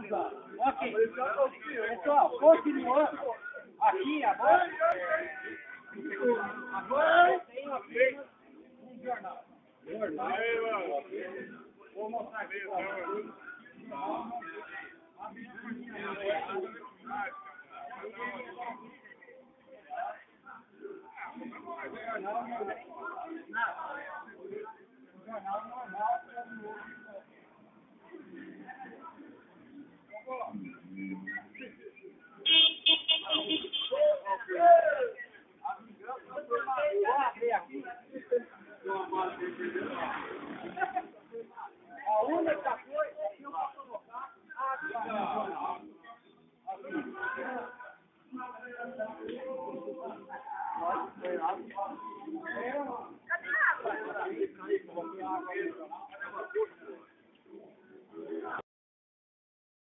Ok. Pessoal, continuando. Aqui agora. Agora tem aqui um jornal. Vou mostrar aqui. Jornal normal.